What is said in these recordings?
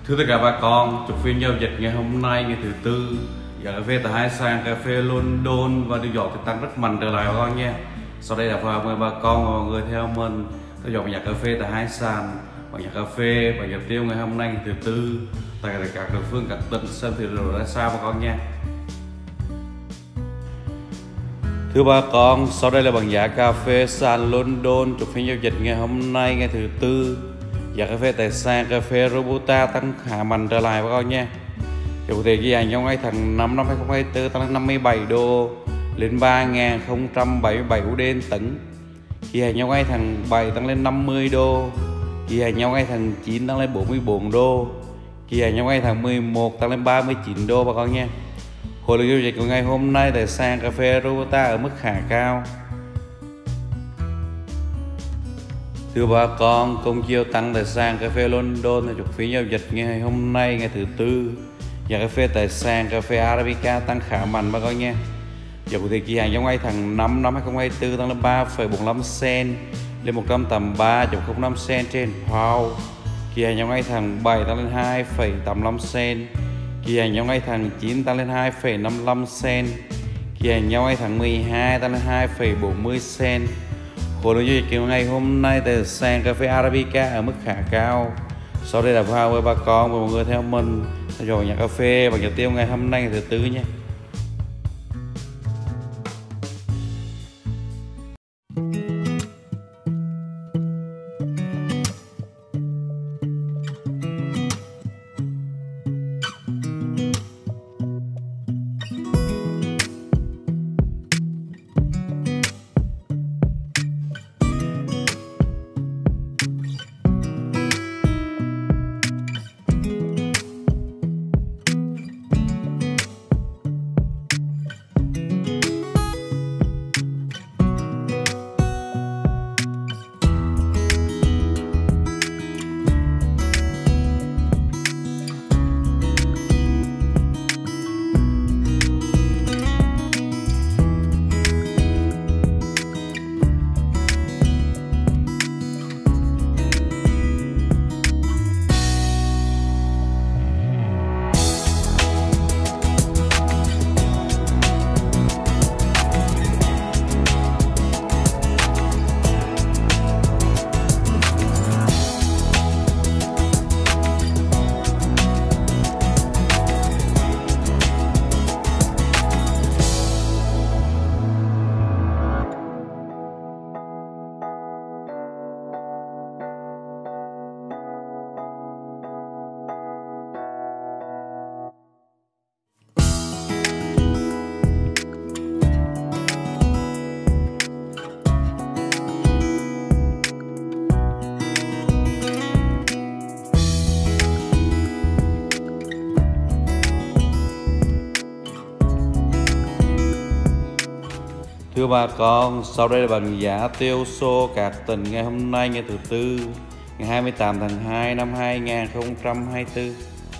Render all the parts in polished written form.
Thưa tất cả bà con, chúc phiên giao dịch ngày hôm nay ngày thứ tư, giá cà phê tại hai sàn cà phê London và New York thì tăng rất mạnh trở lại bà con nha. Sau đây là mời bà con và mọi người theo mình theo dõi giá cà phê tại hai sàn và giá cà phê và giá tiêu ngày hôm nay ngày thứ tư tại các địa phương các tỉnh xem thì rồi ra sao bà con nha. Thưa bà con, sau đây là bảng giá cà phê sàn London chúc phiên giao dịch ngày hôm nay ngày thứ tư. Giá cà phê tại sàn cà phê Robusta tăng khá mạnh trở lại bà con nha. Cụ thể ghi nhận trong ngày tháng 5 năm 2024 tăng lên 57 đô lên 3.077 USD tấn. Ghi nhận trong ngày tháng 7 tăng lên 50 đô. Ghi nhận trong ngày tháng 9 tăng lên 44 đô. Ghi nhận trong ngày tháng 11 tăng lên 39 đô bà con nha. Khối lượng giao dịch của ngày hôm nay tại sàn cà phê Robusta ở mức khá cao. Thưa bà con, cùng chiều tăng tại sàn cà phê London là chục phí giao dịch ngày hôm nay ngày thứ tư. Giá cà phê tại sàn cà phê Arabica tăng khá mạnh bà con nha. Giá cụ thể kỳ hạn trong ngày tháng 5 năm 2024 tăng lên 3,45 cent lên 183,05 cent trên pound. Kỳ hạn trong ngày tháng 7 tăng lên 2,85 cent. Kỳ hạn trong ngày tháng 9 tăng lên 2,55 cent. Kỳ hạn trong ngày tháng 12 tăng lên 2,40 cent. Khối lượng giao dịch của ngày hôm nay tại sàn cà phê Arabica ở mức khá cao. Sau đây là vào với bà con và mọi người theo mình theo dõi nhà cà phê và giá tiêu ngày hôm nay ngày thứ tư nhé. Thưa bà con, sau đây là bảng giá tiêu xô các tỉnh ngày hôm nay ngày thứ tư, ngày 28 tháng 2 năm 2024.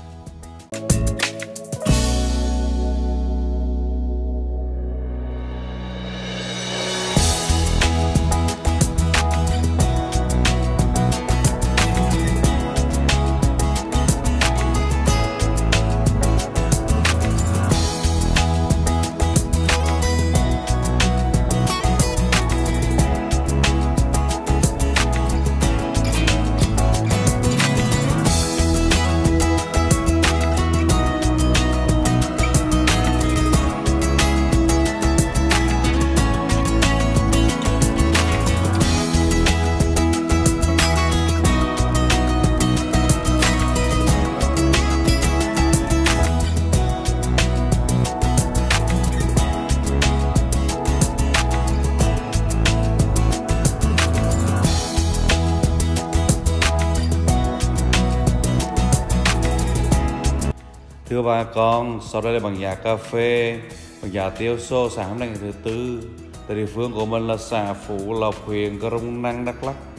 Thưa bà con, sau đây là bảng giá cà phê, bảng giá tiêu xô sáng hôm nay ngày thứ tư. Tại địa phương của mình là xã Phú Lộc, huyện Crong Năng, Đắk Lắk.